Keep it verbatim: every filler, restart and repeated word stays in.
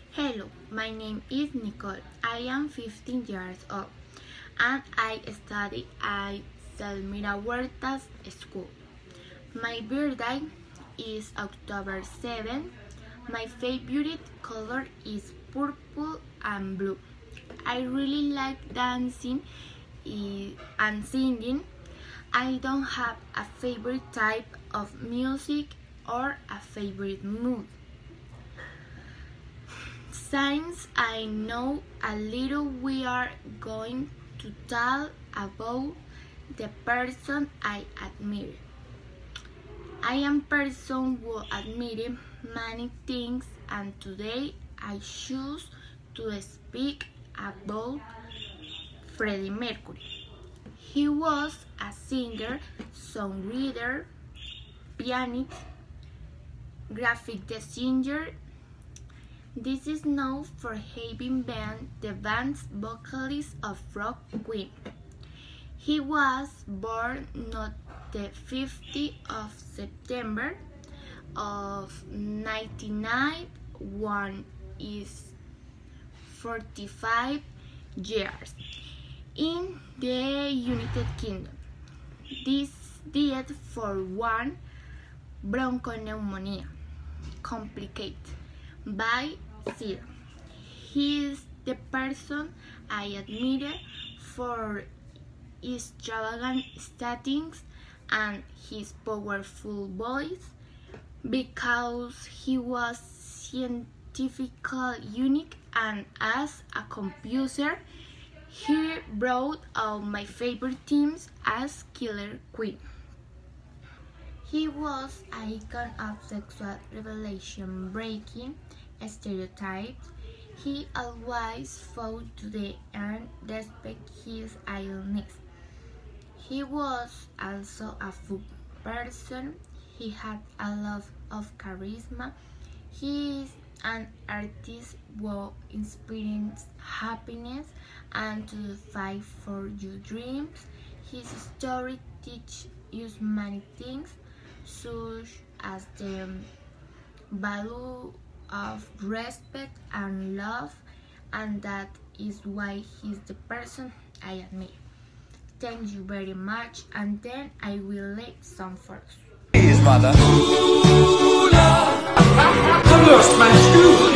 Hello, my name is Nicole. I am fifteen years old and I study at Selmira Huertas School. My birthday is October seventh. My favorite color is purple and blue. I really like dancing and singing. I don't have a favorite type of music or a favorite mood. Since I know a little, we are going to talk about the person I admire. I am a person who admires many things, and today I choose to speak about Freddie Mercury. He was a singer, songwriter, pianist, graphic designer. This is known for having been the band's vocalist of Rock Queen. He was born on the fifteenth of September of nineteen ninety-nine, one is forty-five years, in the United Kingdom. This died for one bronchopneumonia, complicated by zero. He is the person I admire for his extravagant statings and his powerful voice, because he was scientifically unique, and as a composer he brought out my favorite themes as Killer Queen. He was an icon of sexual revelation breaking stereotypes. He always fought to the end despite his illness. He was also a fun person. He had a lot of charisma. He is an artist who inspires happiness and to fight for your dreams. His story teaches you many things, such as the value of respect and love, and that is why he's the person I admire. Thank you very much, and then I will leave some first. His mother. Ooh, love. I lost my shoe.